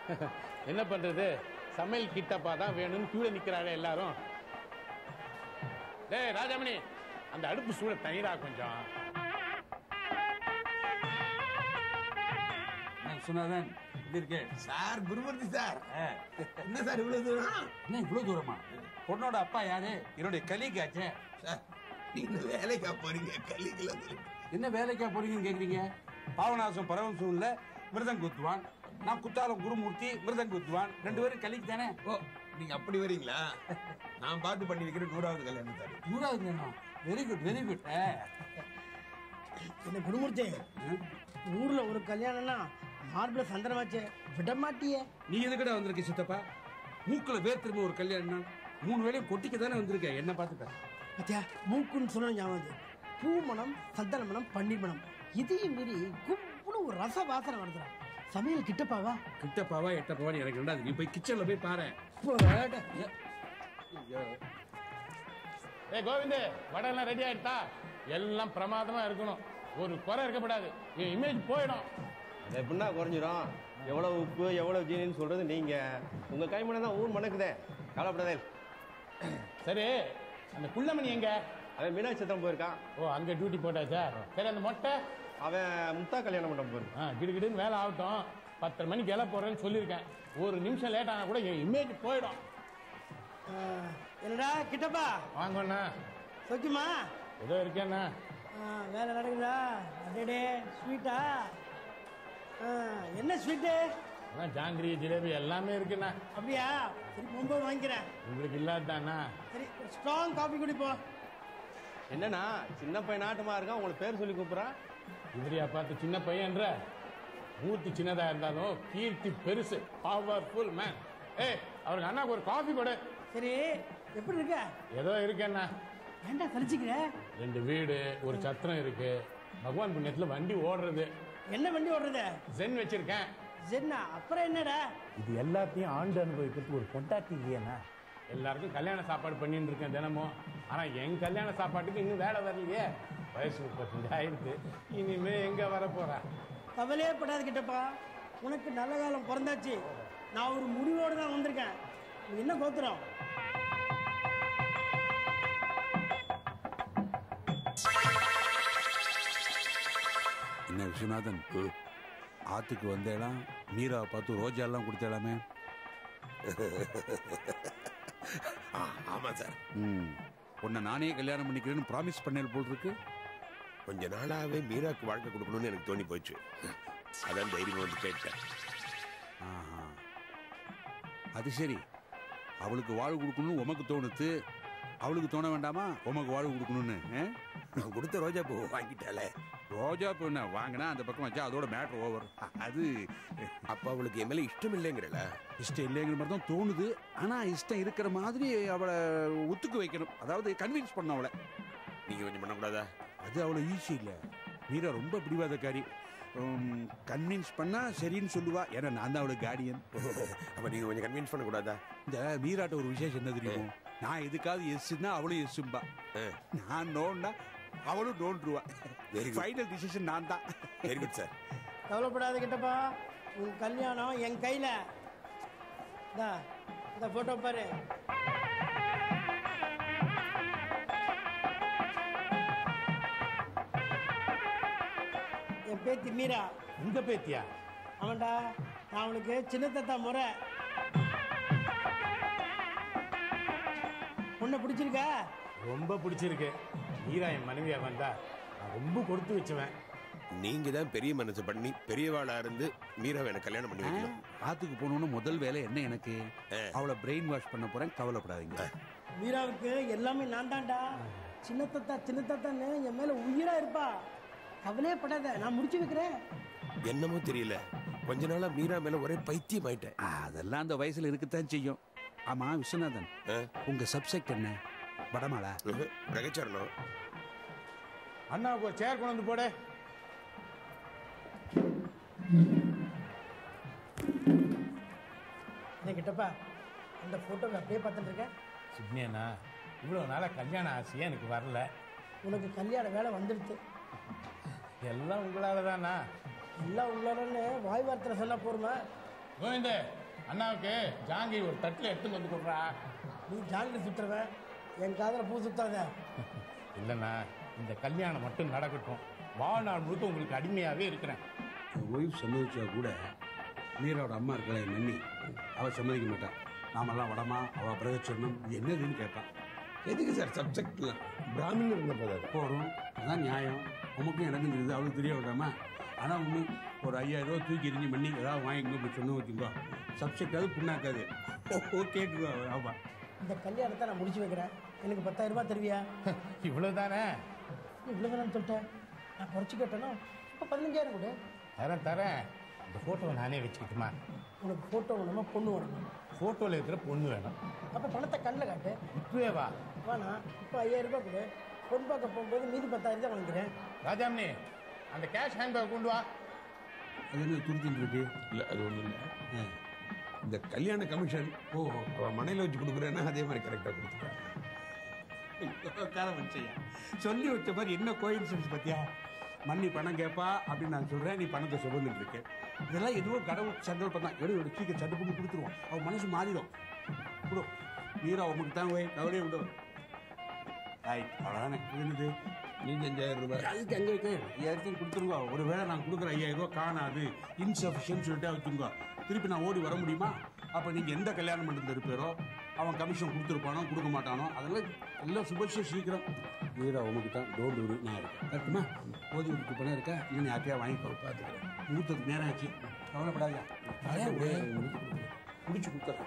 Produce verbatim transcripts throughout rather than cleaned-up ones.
என்ன பண்றது, சமையல் கிட்டப்பா தான் வேணும்னு கீழே நிக்கிறாரு எல்லாரும். டேய் ராஜாமணி, அந்த அடுப்பு சூட தனிடா கொஞ்சம். சொன்னாதான் இப்படி இருக்கே சார். குருமூர்த்தி சார், என்ன சார் இவ்வளவு தூரம்? என்ன இவ்வளவு தூரமா? பொண்ணோட அப்பா யாரு? என்னுடைய கலீகாச்சே. சார் நீங்க வேலைக்கா போறீங்க? கலீகில என்ன வேலைக்கா போறீங்கன்னு கேக்குறீங்க? பாவநாசம் பரவம் சூழ்ல மிருதம் குத்துவான், நான் குத்தாலம் குருமூர்த்தி மிருதம் குத்துவான், ரெண்டு பேரும் கலிக்கு தானே. ஓ, நீங்க அப்படி வரீங்களா? நான் பார்த்து பண்ணி வைக்கிற நூறாவது கல்யாணம் சார். நூறாவது கல்யாணம்? Very good very good. என்ன குருமூர்த்தி, ஊர்ல ஒரு கல்யாணம்னா மார்பிள சந்தனமாச்சே விட மாட்டியே. நீ எதுக்கடா வந்திருக்க சித்தப்பா? மூக்குல வேர் திரும்ப ஒரு கல்யாணம், மூணு வேலையும் கொட்டிக்க தானே வந்திருக்க. என்ன பார்த்துக்க பத்தியா, மூக்குன்னு சொன்ன ஞாபகம். பூ மனம், சந்தன மனம், பன்னீர் மனம், இதையும் மீறி குப்புன்னு ஒரு ரச வாசனை வருதுடா. சமையல் கிட்டப்பாவா கிட்டப்பாவா எட்டப்பாவா எனக்கு ரெண்டாவது. நீ போய் கிச்சன்ல போய் பாரு. ஏ கோவிந்து, வடை எல்லாம் ரெடி ஆயிட்டா? எல்லாம் பிரமாதமா இருக்கணும், ஒரு குறை இருக்கப்படாது. என் இமேஜ் போயிடும். எப்படின்னா குறைஞ்சிரும். எவ்வளவு உப்பு எவ்வளவு ஜீனின்னு சொல்றது நீங்க. உங்க கைமணை தான் ஊர் மணக்குதே, கவலைப்படாதே. சரி, அந்த குள்ளமணி எங்க? அவன் மீனாட்சி சத்திரம் போயிருக்கான். ஓ, அங்க டியூட்டி போட்டாச்சா? சரி, அந்த மொட்டை அவன் முத்தா கல்யாணம் பண்ண போயிருக்கான். ஆ, கிடுகிடுன்னு வேலை ஆகட்டும். பத்தரை மணிக்கு எல்லாம் போறேன்னு சொல்லியிருக்கேன். ஒரு நிமிஷம் லேட் ஆனா கூட என் இமேஜ் போயிடும். என்னடா கிட்டப்பா, வாங்கண்ணா. சோக்கியமா? ஏதோ இருக்கேண்ணா. வேலை நடக்குதா? அடே ஸ்வீட்டா? என்ன ஸ்வீட்டு? ஜாங்கிரி ஜிலேபி எல்லாமே இருக்குண்ணா. அப்படியா? சரி, ஒன்பது வாங்கிக்கிறேன். உங்களுக்கு இல்லாதாண்ணா? சரி, ஸ்ட்ராங் காஃபி குடிப்போம். என்னன்னா சின்ன பையன் நாட்டமா இருக்கான், உங்களுக்கு பேர் சொல்லி கூப்பிடுறான். இவரையா பார்த்து சின்ன பையன்ற? மூர்த்தி சின்னதா இருந்தாலும் கீர்த்தி பெருசு, பவர்ஃபுல் மேன். ஏய், அவருக்கு அண்ணாக்கு ஒரு காஃபி கொடு. சரி, எப்படி இருக்க? ஏதோ இருக்கேண்ணா. ஏண்டா கழிச்சுக்கிற? ரெண்டு வீடு, ஒரு சத்திரம் இருக்கு. பகவான் புண்ணியத்துல வண்டி ஓடுறது. என்ன வண்டி ஓடுறது? ஜென் வச்சிருக்கேன். ஜென்னா? அப்புறம் என்னடா? இது எல்லாத்தையும் ஆண்டு அனுபவிக்கிறதுக்கு ஒரு பொண்டாட்டி இல்லையா? எல்லாருக்கும் கல்யாண சாப்பாடு பண்ணிட்டு இருக்கேன் தினமும். ஆனா என் கல்யாண சாப்பாட்டுக்கு இன்னும் வேலை வரலையே. வயசு முப்பத்தஞ்சு ஆயிருக்கு, இனிமே எங்க வர போறா? கவலையே படாது கிட்டப்பா, உனக்கு நல்ல காலம் பிறந்தாச்சு. நான் ஒரு முடிவோடு தான் வந்திருக்கேன். நீ என்ன கோத்துறோம்? என்ன விஸ்வநாதன், ஆத்துக்கு வந்தேலாம் மீராவை பார்த்து ரோஜா எல்லாம் கொடுத்தேலாமே? ஆமா சார். ம், உன்னை நானே கல்யாணம் பண்ணிக்கிறேன்னு ப்ராமிஸ் பண்ணேன் போல் இருக்கு. கொஞ்ச நாளாவே மீராக்கு வாழ்க்கை கொடுக்கணும்னு எனக்கு தோணி போச்சு. அதான் தைரியம் வந்து கேட்டேன். ஆஹா, அது சரி. அவளுக்கு வாழ்வு கொடுக்கணும்னு உமக்கு தோணுது, அவளுக்கு தோண வேண்டாமா உமக்கு வாழ்வு கொடுக்கணும்னு? நான் கொடுத்த ரோஜா பூ வாங்கிட்டாலே. ரோஜா பூ என்ன வாங்கினா அந்த பக்கம் வச்சா அதோட மேட்ரு ஓவர். அது அப்ப அவளுக்கு என் மேல இஷ்டம் இல்லைங்கிறல? இஷ்டம் இல்லைங்கிற மாதிரி தான் தோணுது. ஆனா இஷ்டம் இருக்கிற மாதிரி அவளை ஒத்துக்க வைக்கணும், அதாவது கன்வின்ஸ் பண்ண அவளை. நீங்க கொஞ்சம் பண்ணக்கூடாதா? அது அவ்வளோ ஈஸி இல்லை. மீரா ரொம்ப பிடிவாதக்காரி. கன்வின்ஸ் பண்ணா சரின்னு சொல்லுவா, ஏன்னா நான் தான் அவளுக்கு கார்டியன். அப்ப நீங்க கொஞ்சம் கன்வின்ஸ் பண்ணக்கூடாதா? இந்த மீராட்ட ஒரு விசேஷம் என்ன தெரியும்? நான் எதுக்காவது எஸ்ன்னா அவளும் எஸ்ஸும்பா, நான் நோன்னா அவளும் நோன்றுவா. ஃபைனல் டிசிஷன் நான் தான். Very good sir. கவலைப்படாத கிட்டப்பா, உன் கல்யாணம் என் கையில. இந்த போட்டோ பாரு. என் பேத்தி மீரா. உங்க பேத்தியா? ஆமாண்டா, நான் அவனுக்கு சின்ன தத்தா முறை. உன்னை பிடிச்சிருக்கா? ரொம்ப பிடிச்சிருக்கு. மீரா என் மனைவியா வந்தா நான் ரொம்ப கொடுத்து வச்சுவேன். நீங்க தான் பெரிய மனசு பண்ணி பெரியவாளா இருந்து மீராவை எனக்கு கல்யாணம் பண்ணி வைக்கணும். ஆத்துக்கு போகணும்னு முதல் வேலை என்ன எனக்கு? அவளை பிரெயின் வாஷ் பண்ண போறேன், கவலைப்படாதீங்க. மீராவுக்கு எல்லாமே நான் தான்டா. சின்ன தத்தா சின்ன தத்தான்னு என் மேல உயிரா இருப்பா. கவலையே படாத, நான் முடிச்சு வைக்கிறேன். என்னமோ தெரியல, கொஞ்ச நாளா மீரா மேல ஒரே பைத்தியம் ஆயிட்டேன். அதெல்லாம் அந்த வயசுல இருக்குத்தான் செய்யும். ஆமா விஸ்வநாதன், உங்க சப்ஜெக்ட் என்ன? வடமாளா? பிரகச்சரணம். அண்ணாவுக்கு ஒரு சேர் கொண்டு வந்து போடு. என்ன கிட்டப்பா, அந்த போட்டோவை அப்படியே பார்த்துட்டு இருக்கேன். சிக்னேண்ணா, இவ்வளோ நாளாக கல்யாண ஆசையே எனக்கு வரல. உனக்கு கல்யாண வேலை வந்துடுச்சு. எல்லாம் உங்களால தானா? எல்லாம் உங்களாலன்னு வாய் வார்த்தை சொன்னா போருமா? கோவிந்தே, அண்ணாவுக்கு ஜாங்கி ஒரு தட்டில் எடுத்துன்னு வந்து கொடுறா. நீ ஜாங்கிரி சுத்துறவ என் காதில் பூ சுத்தாத. இல்லைண்ணா, இந்த கல்யாணம் மட்டும் நடக்கட்டும். வாழ்நாள் முழுக்க உங்களுக்கு அடிமையாகவே இருக்கிறேன். என் ஒய்ஃப் சம்மதிச்சா கூட மீராவோட அம்மா இருக்கல என் நன்னி, அவள் சம்மதிக்க மாட்டான். நாமெல்லாம் வடமா, அவள் பிரகச்சரணம், இது என்னதுன்னு கேட்பான். எதுக்கு சார் சப்ஜெக்ட்ல பிராமணர் இருந்த போதாது போகிறோம், அதான் நியாயம். உமக்கும் எனக்கும் தெரியுது, அவளுக்கு தெரிய விடாமா. ஆனால் ஒன்று, ஒரு ஐயாயிரம் ரூபா தூக்கி எரிஞ்சு பண்ணி ஏதாவது வாங்கிக்கோ இப்படி சொன்ன வச்சுக்கோ, சப்ஜெக்ட் அது புண்ணாக்காது. ஓ கேட்டுக்கோ. ஆமாம், இந்த கல்யாணத்தை நான் முடிச்சு வைக்கிறேன். எனக்கு பத்தாயிரம் ரூபாய் தருவியா? இவ்வளவுதானே? இவ்வளோ தானே சொல்லிட்டேன். நான் குறைச்சி கேட்டேனோ இப்போ பதினஞ்சாயிரம் கூட. தரேன் தரேன். இந்த ஃபோட்டோவை நானே வச்சுக்கிட்டுமா? உனக்கு ஃபோட்டோ வேணுமா பொண்ணு வேணுமா? ஃபோட்டோவில் இருக்கிற பொண்ணு வேணும். அப்போ பணத்தை கண்ணில் காட்டு. இப்பவே வா. வேணா, இப்போ ஐயாயிரம் ரூபாய் கொடு. பொண்ணு பார்க்க போகும்போது மீதி பத்தாயிரம் தான் வாங்கிக்கிறேன். ராஜாமணி, அந்த கேஷ் ஹேண்ட்பேக் கொண்டு வா. அது என்ன துருத்தின்னு இருக்கு? இல்லை அது ஒன்றும் இல்லை. இந்த கல்யாண கமிஷன் ஓ அவன் மனையில் வச்சு கொடுக்குறேன்னா அதே மாதிரி கரெக்டாக கொடுத்துட்டேன். சொல்லி வச்ச மாதிரி என்ன கோயின்சிடன்ஸ் பார்த்தியா? மண்ணி பணம் கேட்பா அப்படின்னு நான் சொல்கிறேன், நீ பணத்தை சுமந்துட்டு இருக்கேன். இதெல்லாம் எதுவும் கடவுள் சங்கல்பம் தான். எடு எடு சீக்கிரம் சட்டு பண்ணி கொடுத்துருவோம். அவன் மனசு மாறிடும். கொடு வீரா, உமக்கு தான் போய் கவலையே விடும். ஆய் அவ்வளோதானே. என்னது நீங்கள் அஞ்சாயிரம் ரூபாய் அதுக்கு அங்கே வைக்க ஐயாயிரத்தையும் கொடுத்துருங்க. ஒரு வேளை நான் கொடுக்குற ஐயாயிரம் ரூபா காணாது, இன்சஃபிஷியன்ட் சொல்லிட்டு வச்சுருங்க. திருப்பி நான் ஓடி வர முடியுமா? அப்போ நீங்கள் எந்த கல்யாணம் பண்ணிட்டு இருப்பாரோ அவன் கமிஷன் கொடுத்துருப்பானோ கொடுக்க மாட்டானோ அதெல்லாம் எல்லாம் சுபட்சியம் சீக்கிரம். வீரா உமக்கு தான் டோர் டோரு நான் இருக்கேன். கரெக்டுமா? ஓதி விட்டு பணம் இருக்கா? இன்னும் யார்ட்டையா வாங்கிக்கோ. பார்த்துக்கிறேன். முகூர்த்தத்துக்கு நேரம் ஆச்சு, கவலைப்படாதா. முடிச்சு கொடுத்துறேன்.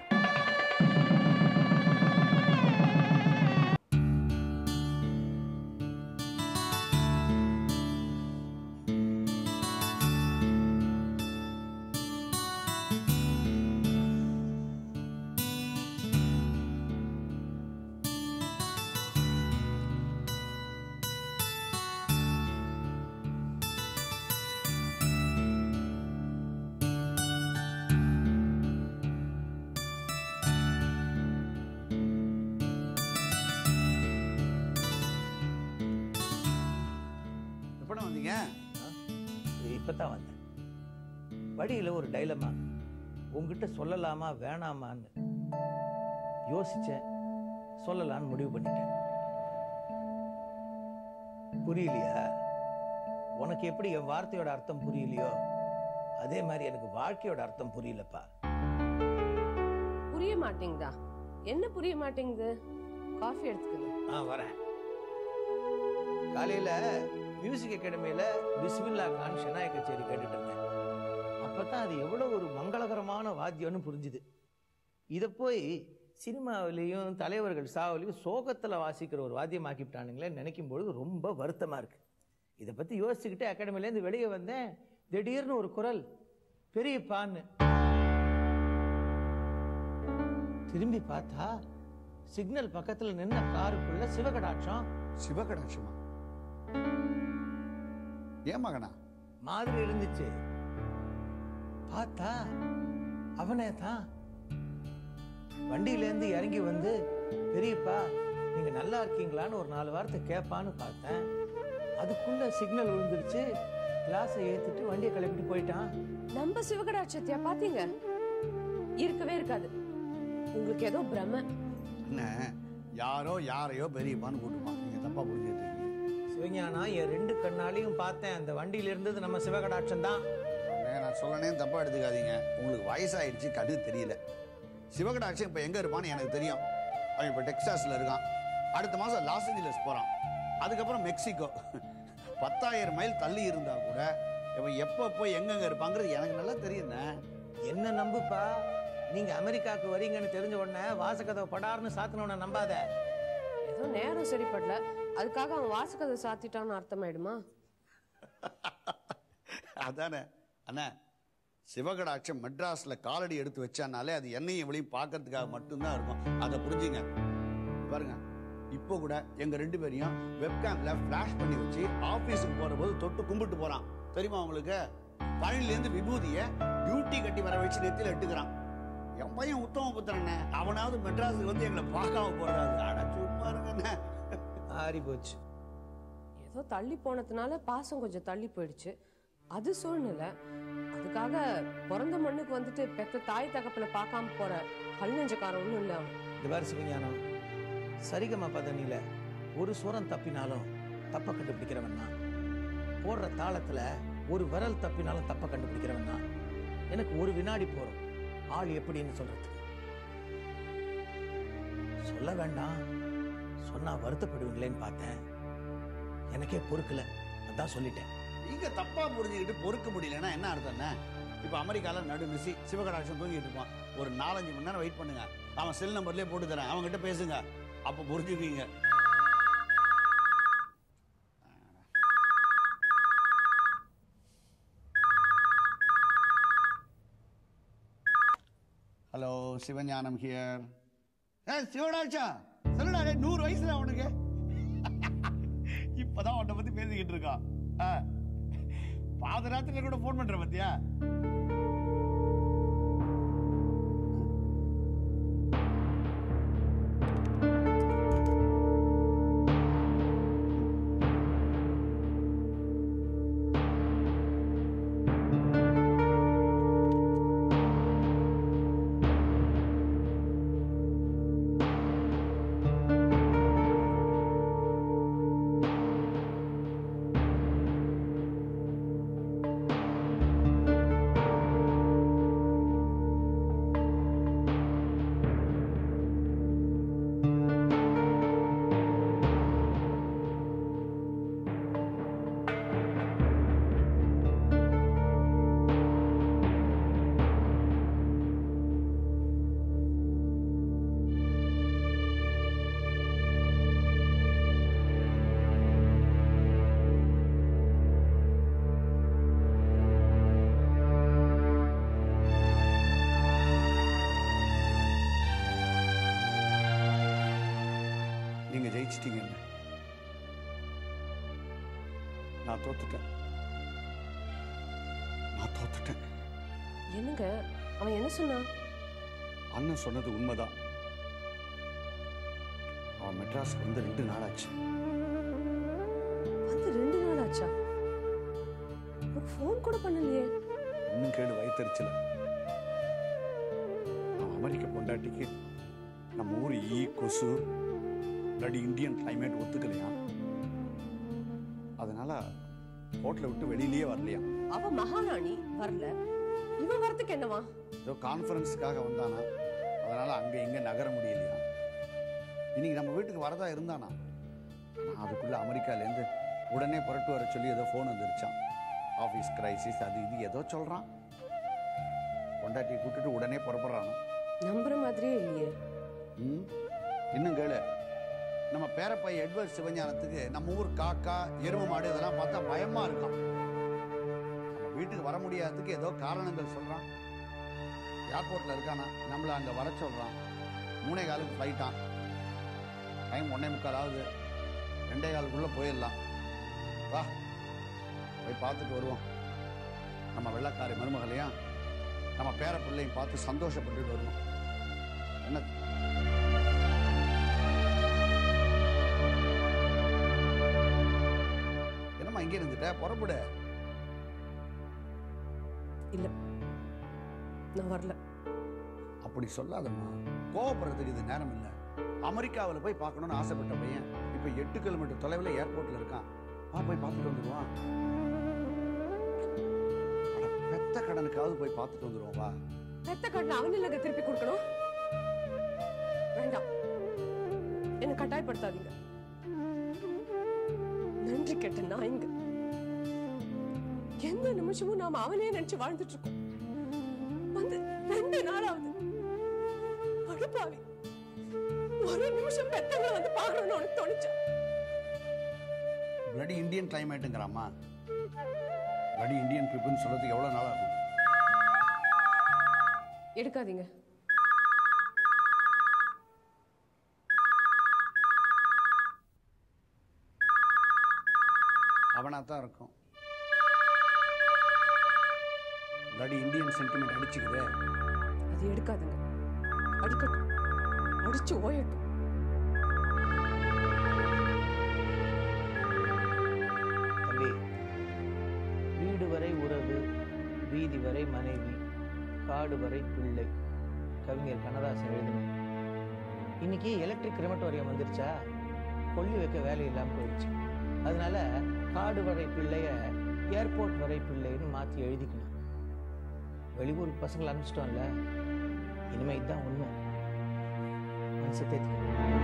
இப்பதான் வந்தேன். வழியில் ஒரு டைலமா, உங்ககிட்ட சொல்லலாமா வேணாமான்னு யோசிச்சேன். சொல்லலான்னு முடிவு பண்ணிட்டேன். புரியலையா? உனக்கு எப்படி என் வார்த்தையோட அர்த்தம் புரியலையோ அதே மாதிரி எனக்கு வாழ்க்கையோட அர்த்தம் புரியலப்பா. புரிய மாட்டேங்குதா? என்ன புரிய மாட்டேங்குது? காஃபி எடுத்துக்கங்க. ஆ வரேன். காலையில மியூசிக் அகாடமியில பிஸ்மில்லா கான் ஷெனாய் கச்சேரி கேட்டுட்டு இருந்தேன். அப்பதான் அது எவ்வளவு ஒரு மங்களகரமான வாத்தியம்னு புரிஞ்சுது. இதை போய் சினிமாவிலையும் தலைவர்கள் சாவிலையும் சோகத்தில் வாசிக்கிற ஒரு வாத்தியம் ஆக்கிவிட்டானுங்களே நினைக்கும் பொழுது ரொம்ப வருத்தமாக இருக்கு. இதை பற்றி யோசிச்சுக்கிட்டு அகாடமிலேருந்து வெளியே வந்தேன். திடீர்னு ஒரு குரல், பெரியப்பான்னு. திரும்பி பார்த்தா சிக்னல் பக்கத்தில் நின்ன காருக்குள்ள சிவகடாட்சம். சிவகடாட்சமா? ஏன் மகனா? மாதிரி இருந்துச்சு. பார்த்தா அவனே தான். வண்டியிலேருந்து இறங்கி வந்து, பெரியப்பா நீங்க நல்லா இருக்கீங்களான்னு ஒரு நாலு வார்த்தை கேட்பான்னு பார்த்தேன். அதுக்குள்ள சிக்னல் விழுந்துருச்சு. கிளாஸை ஏத்திட்டு வண்டியை கிளப்பிட்டு போயிட்டான். நம்ம சிவகடாட்சத்தையா பாத்தீங்க? இருக்கவே இருக்காது. உங்களுக்கு ஏதோ பிரம. என்ன யாரோ யாரையோ பெரியப்பான்னு கூட்டுப்பான். நீங்க தப்பா புரிஞ்சுட்டு இருக்கீங்க. சிவஞானா, என் ரெண்டு கண்ணாலையும் பார்த்தேன். அந்த வண்டியில இருந்தது நம்ம சிவகடாட்சம் தான். நான் சொல்லனே தப்பா எடுத்துக்காதீங்க. உங்களுக்கு வயசாயிடுச்சு, கண்ணு தெரியல. சிவகடாட்சம் இப்போ எங்கே இருப்பான்னு எனக்கு தெரியும். அவன் இப்போ டெக்சாஸில் இருக்கான். அடுத்த மாதம் லாஸ் ஏஞ்சலஸ் போகிறான். அதுக்கப்புறம் மெக்சிகோ. பத்தாயிரம் மைல் தள்ளி இருந்தால் கூட இவன் எப்போ போய் எங்கெங்கே இருப்பாங்கிறது எனக்கு நல்லா தெரியுண்ணே. என்ன நம்புப்பா, நீங்க அமெரிக்காவுக்கு வரீங்கன்னு தெரிஞ்ச உடனே வாசக்கதவை படார்னு சாத்தினவன நம்பாத. ஏதோ நேரம் சரிப்படல, அதுக்காக அவன் வாசக்கதவை சாத்திட்டான்னு அர்த்தமாயிடுமா? அதானே அண்ணா, சிவகடாட்சம் மெட்ராஸில் காலடி எடுத்து வச்சானாலே அது என்னையும் இவளையும் பார்க்கறதுக்காக மட்டும்தான் இருக்கும். அதை புரிஞ்சுங்க. பாருங்க, இப்போ கூட எங்கள் ரெண்டு பேரையும் வெப்கேமில் ஃப்ளாஷ் பண்ணி வச்சு ஆஃபீஸுக்கு போகிற போது தொட்டு கும்பிட்டு போகிறான். தெரியுமா உங்களுக்கு? பழனிலேருந்து விபூதியை டியூட்டி கட்டி வர வச்சு நெத்தியில் எட்டுக்கிறான். என் பையன் உத்தம புத்திரண்ணே, அவனாவது மெட்ராஸுக்கு வந்து எங்களை பார்க்காம போகிறாரு. ஆடா சும்மா இருங்கண்ணே. ஆறி போச்சு. ஏதோ தள்ளி போனதுனால பாசம் கொஞ்சம் தள்ளி போயிடுச்சு. அது சூழ்நிலை. அதுக்காக அதுக்காக பிறந்த மண்ணுக்கு வந்துட்டு பெத்த தாய் தகப்பனை பார்க்காம போற கல் நெஞ்சக்காரன் ஒண்ணும் இல்ல அவன். இந்த மாதிரி சிவஞானம் சரிகமா பதனியில ஒரு சுரம் தப்பினாலும் தப்ப கண்டுபிடிக்கிறவன் தான். போடுற தாளத்துல ஒரு விரல் தப்பினாலும் தப்ப கண்டுபிடிக்கிறவன் தான். எனக்கு ஒரு வினாடி போறோம் ஆள் எப்படின்னு சொல்றதுக்கு. சொல்ல வேண்டாம், சொன்னா வருத்தப்படுவீங்களேன்னு பார்த்தேன். எனக்கே பொறுக்கல, அதான் சொல்லிட்டேன். நீங்க தப்பா புரிஞ்சுக்கிட்டு பொறுக்க முடியலன்னா என்ன அர்த்தம்னா, இப்ப அமெரிக்கால நடு மிசி சிவகடாட்சம் தூங்கிட்டு இருப்பான். ஒரு நாலஞ்சு மணி நேரம் வெயிட் பண்ணுங்க, அவன் செல் நம்பர்லயே போட்டு தரேன், அவங்க கிட்ட பேசுங்க, அப்ப புரிஞ்சுக்குவீங்க. Hello, Sivagnanam here. ஏ சிவடாட்சா, சொல்லுடா, நூறு வயசுல அவனுக்கு இப்பதான் உன்னை பத்தி பேசிக்கிட்டு இருக்கான். பாதராத்திரில கூட போன் பண்ற பத்தியா? ஜெயிச்சிட்டீங்க, நான் தோத்துட்டேன். நான் தோத்துட்டேன். என்னங்க அவன் என்ன சொன்னான்? அண்ணன் சொன்னது உண்மைதான். அவன் மெட்ராஸ்க்கு வந்து ரெண்டு நாள் ஆச்சு. வந்து ரெண்டு நாள் ஆச்சா? ஒரு ஃபோன் கூட பண்ணலையே. இன்னும் கேடு வயிற்றுச்சல. அவன் அமெரிக்க பொண்டாட்டிக்கு நம்ம ஊர் ஈ கொசு பிளடி இந்தியன் கிளைமேட் ஒத்துக்கலையா, அதனால ஹோட்டலை விட்டு வெளியிலேயே வரலையா. அவ மகாராணி வரல, இவன் வரத்துக்கு என்னவா? ஏதோ கான்ஃபரன்ஸுக்காக வந்தானா, அதனால அங்க இங்க நகர முடியலையா. இன்னைக்கு நம்ம வீட்டுக்கு வரதா இருந்தானா, அதுக்குள்ள அமெரிக்காலேருந்து உடனே புரட்டு வர சொல்லி ஏதோ ஃபோன் வந்துருச்சான். ஆஃபீஸ் கிரைசிஸ் அது இது ஏதோ சொல்றான். பொண்டாட்டியை கூட்டிட்டு உடனே புறப்படுறானா. நம்புற மாதிரியே இல்லையே. ம் இன்னும் கேளு, நம்ம பேரப்பை எட்வர்ட் சிவஞானத்துக்கு நம்ம ஊர் காக்கா எரும மாடு இதெல்லாம் பார்த்தா பயமா இருக்கான். நம்ம வீட்டுக்கு வர முடியாததுக்கு ஏதோ காரணங்கள் சொல்றான். ஏர்போர்ட்ல இருக்கானா, நம்மள அங்க வர சொல்றான். மூணே காலுக்கு ஃப்ளைட்டான். டைம் ஒன்னே முக்கால் ஆகுது. ரெண்டே காலுக்குள்ள போயிடலாம். வா போய் பார்த்துட்டு வருவோம். நம்ம வெள்ளக்காரி மருமகளையும் நம்ம பேர பிள்ளையும் பார்த்து சந்தோஷப்பட்டுட்டு வருவோம். என்ன இங்கே இருந்துட்ட, புறப்பட. இல்ல நான் வரல. அப்படி சொல்லாதம்மா, கோவப்படுறதுக்கு இது நேரம் இல்லை. அமெரிக்காவில் போய் பார்க்கணும்னு ஆசைப்பட்ட பையன் இப்ப எட்டு கிலோமீட்டர் தொலைவில் ஏர்போர்ட்ல இருக்கான். வா போய் பார்த்துட்டு வந்துடுவான். பெத்த கடனுக்காவது போய் பார்த்துட்டு வந்துடுவோம். வா. பெத்த கடன் அவன் இல்லங்க திருப்பி கொடுக்கணும். வேண்டாம், என்ன கட்டாயப்படுத்தாதீங்க. நன்றி கேட்ட நான் இங்க எந்த நிமிஷமும் நாம அவனே நினைச்சு வாழ்ந்துட்டு இருக்கோம். வந்து ரெண்டு நாளாவது அடுப்பாவி ஒரு நிமிஷம் பெத்தவங்களை வந்து பாக்கணும்னு உனக்கு தோணுச்சா? பிளடி இந்தியன் கிளைமேட்டுங்கிறாமா. பிளடி இந்தியன் பீப்புள்னு சொல்றதுக்கு எவ்வளவு நாள் ஆகும்? எடுக்காதீங்க. அவனாத்தான் இருக்கும். பிளடி இந்தியன் சென்டிமெண்ட் அடிச்சுக்குதே. அது எடுக்காதுங்க. அடிக்கட்டும், அடிச்சு ஓயட்டும். தம்பி, வீடு வரை உறவு, வீதி வரை மனைவி, காடு வரை பிள்ளை. கவிஞர் கண்ணதாசன் எழுதினார். இன்னைக்கு எலக்ட்ரிக் கிரிமட்டோரியம் வந்துருச்சா, கொல்லி வைக்க வேலை இல்லாமல் போயிடுச்சு. அதனால காடு வரை பிள்ளைய ஏர்போர்ட் வரை பிள்ளைன்னு மாற்றி எழுதிக்கணும். வெளியூர் பசங்களை அனுப்பிச்சிட்டோம்ல, இனிமே இதுதான் உண்மை. மனசு தேத்திக்கணும்.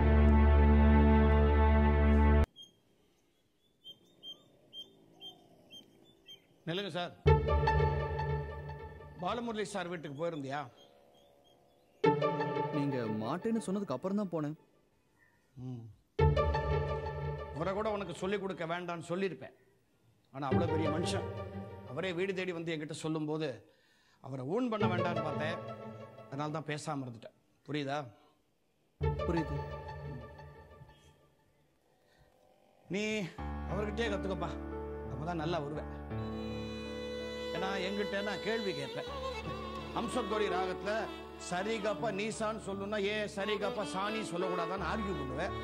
நில்லுங்க சார். பாலமுரளி சார் வீட்டுக்கு போயிருந்தியா? நீங்க மாட்டேன்னு சொன்னதுக்கு அப்புறம் தான் போனேன். அவரை கூட உனக்கு சொல்லிக் கொடுக்க வேண்டாம்னு சொல்லியிருப்பேன். ஆனால் அவ்வளோ பெரிய மனுஷன் அவரே வீடு தேடி வந்து என்கிட்ட சொல்லும்போது அவரை ஊன் பண்ண வேண்டாம்னு பார்த்தேன். அதனால தான் பேசாமல் இருந்துட்டேன். புரியுதா? புரியுது. நீ அவர்கிட்டயே கற்றுக்கப்பா, அப்போ தான் நல்லா வருவேன். ஏன்னா என்கிட்ட நான் கேள்வி கேட்பேன். அம்சத்தோடி ராகத்தில் சரிகப்பா நீசான்னு சொல்லணும்னா ஏன் சரிகப்பா சாணி சொல்லக்கூடாதான்னு ஆர்கியூ பண்ணுவேன்.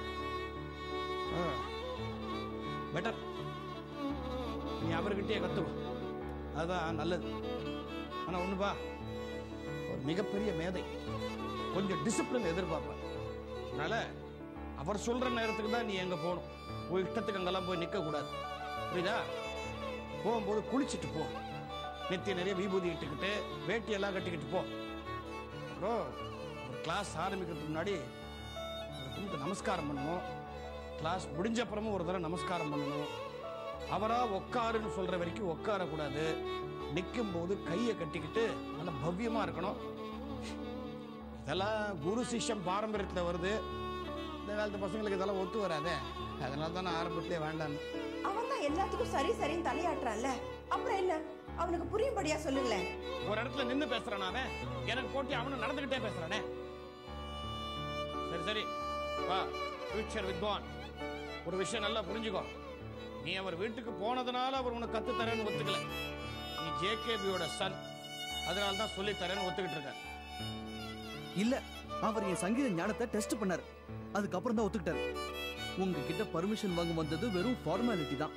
பெட்டர் நீ அவர்கிட்டயே கற்றுக்கோ, அதுதான் நல்லது. ஆனால் ஒன்றுப்பா, ஒரு மிகப்பெரிய மேதை, கொஞ்சம் டிசிப்ளின் எதிர்பார்ப்பேன். அதனால அவர் சொல்கிற நேரத்துக்கு தான் நீ எங்கே போகணும். போய் இஷ்டத்துக்கு அங்கெல்லாம் போய் நிற்கக்கூடாது. புரியுதா? போகும்போது குளிச்சுட்டு போ, நெத்திய நிறைய விபூதி இட்டுக்கிட்டு வேட்டியெல்லாம் கட்டிக்கிட்டு போ. அப்புறம் ஒரு கிளாஸ் ஆரம்பிக்கிறதுக்கு முன்னாடி ஒரு கும்பிட்டு நமஸ்காரம் பண்ணணும். கிளாஸ் முடிஞ்ச அப்புறமும் ஒரு தடவை நமஸ்காரம் பண்ணணும். அவரா உட்காருன்னு சொல்ற வரைக்கும் உட்காரக்கூடாது. நிற்கும் போது கையை கட்டிக்கிட்டு நல்லா பவ்யமா இருக்கணும். இதெல்லாம் குரு சிஷ்யம் பாரம்பரியத்தில் வருது. இந்த காலத்து பசங்களுக்கு இதெல்லாம் ஒத்து வராதே. அதனால தான் நான் ஆரம்பத்திலே வேண்டாம். அவன் தான் எல்லாத்துக்கும் சரி சரின்னு தலையாட்டுறான்ல, அப்புறம் என்ன? அவனுக்கு புரியும்படியா சொல்லுங்களேன். ஒரு இடத்துல நின்று பேசுறானே, எனக்கு போட்டி அவனு நடந்துகிட்டே பேசுறானே. சரி சரி வா, ஃபியூச்சர் வித்வான், ஒரு விஷயம் நல்லா புரிஞ்சுக்கோ. நீ அவர் வீட்டுக்கு போனதுனால அவர் உனக்கு கத்து தரேன்னு ஒத்துக்கல. நீ ஜேகேபியோட சன், அதனால தான் சொல்லி தரேன்னு ஒத்துக்கிட்டு இருக்க. இல்ல, அவர் என் சங்கீத ஞானத்தை டெஸ்ட் பண்ணாரு, அதுக்கப்புறம் தான் ஒத்துக்கிட்டாரு. உங்ககிட்ட பர்மிஷன் வாங்க வந்தது வெறும் ஃபார்மாலிட்டி தான்.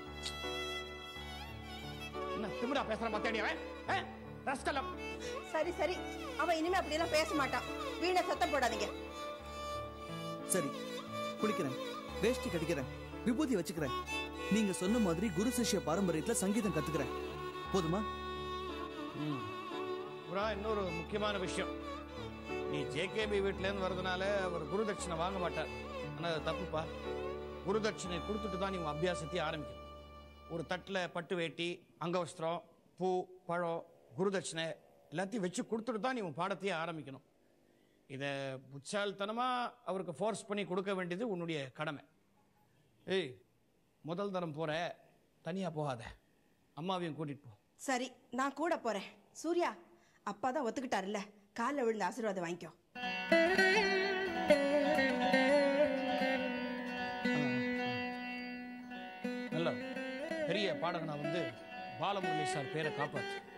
என்ன திமிரா பேசுற மாட்டேன். சரி சரி, அவன் இனிமே அப்படி எல்லாம் பேச மாட்டான். வீண சத்தம் போடாதீங்க. சரி, குளிக்கிறேன், வேஷ்டி கட்டிக்கிறேன், விபூதி வச்சுக்கிறேன். நீங்க சொன்ன மாதிரி குரு சிஷ்ய பாரம்பரியத்துல சங்கீதம் கத்துக்கிறேன். போதுமா? இன்னொரு முக்கியமான விஷயம், நீ ஜேகேபி வீட்டுல இருந்து வர்றதுனால அவர் குரு தட்சிணை வாங்க மாட்டார். ஆனா அது தப்புப்பா. குரு தட்சிணை கொடுத்துட்டு தான் நீ உன் அபியாசத்தையே ஆரம்பிக்கணும். ஒரு தட்டில் பட்டு வேட்டி, அங்கவஸ்திரம், பூ, பழம், குரு தட்சிணை எல்லாத்தையும் வச்சு கொடுத்துட்டு தான் நீ உன் பாடத்தையே ஆரம்பிக்கணும். இதை புச்சால்தனமாக அவருக்கு ஃபோர்ஸ் பண்ணி கொடுக்க வேண்டியது உன்னுடைய கடமை. ஏய், முதல் தரம் போற, தனியாக போகாத, அம்மாவையும் கூட்டிட்டு போ. சரி, நான் கூட போறேன். சூர்யா, அப்பா தான் ஒத்துக்கிட்டாருல்ல, காலில் விழுந்த ஆசீர்வாதம் வாங்கிக்கோ. நல்ல பெரிய பாடகனா வந்து பாலமுரளி சார் பேரை காப்பாற்று.